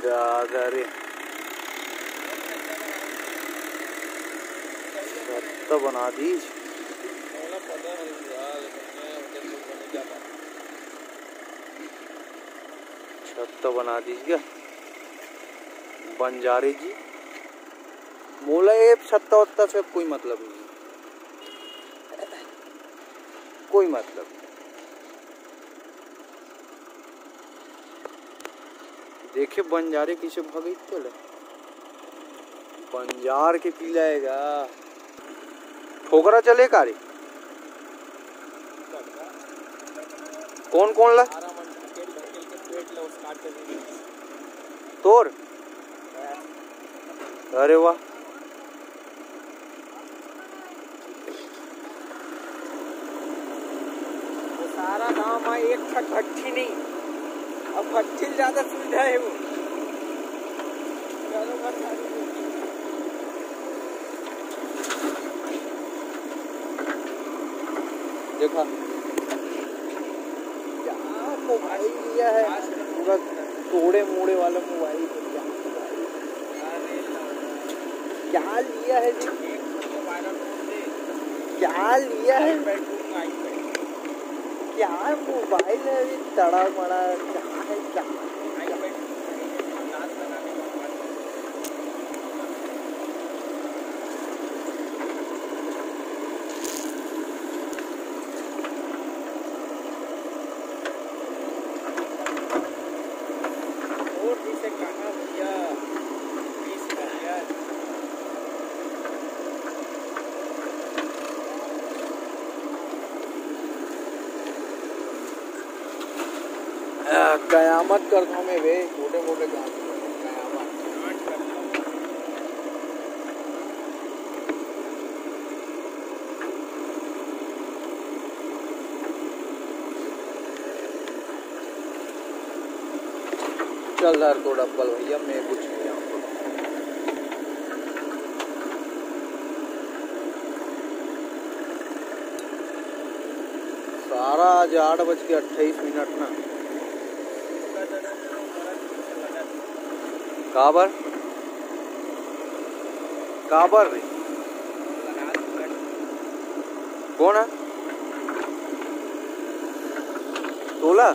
दादा रे, छत तो बना दी। छत तो बना दीजिए बंजारे जी। मोला ये छत्ता वत्ता से कोई मतलब नहीं, कोई मतलब नहीं। देखे बंजारे किसे भगई चले, बंजार के पी लाएगा। ठोकरा चले कारी कौन कौन ला तोर, अरे वाह। वो सारा गांव में एक छठ भट्ठी नहीं, अब भट्ठी ज्यादा सुविधा है। वो देखा क्या मोबाइल लिया है, पूरा तोड़े मोड़े वाला मोबाइल। क्या लिया है जी, क्या लिया है, क्या मोबाइल है ये तड़ा मड़ा, क्या है क्या। कयामत करता हूँ मैं वे, मोटे मोटे काम कयामत। चल यार तो डब्बल भैया, मैं कुछ नहीं आपको। सारा आज 8:28 ना। काबर काबर रे कौन है तोला?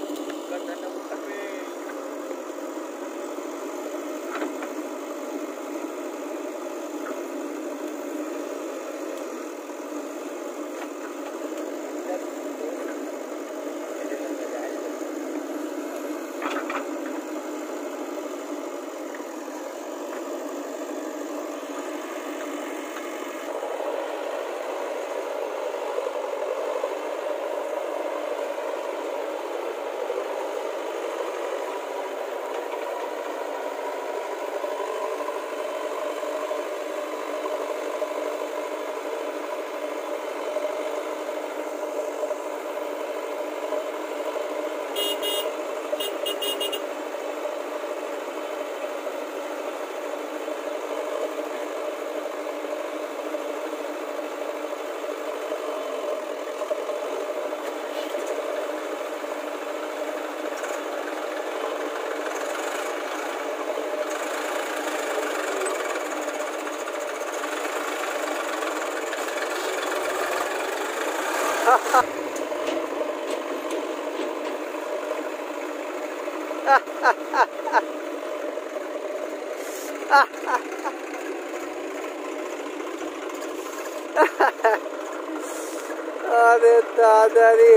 अरे दादा रे,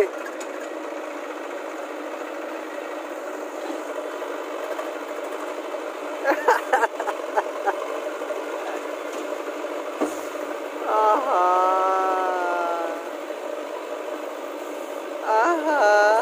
आहा आहा।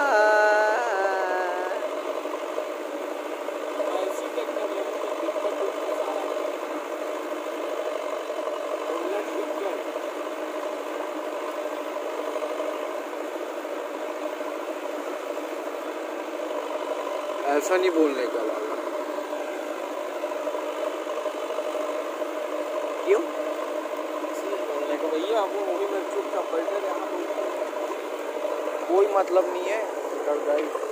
ऐसा नहीं बोलने का लाला। क्यों बोलने को भैया, वो वही में चुपचाप बैठे रहे। कोई मतलब नहीं है।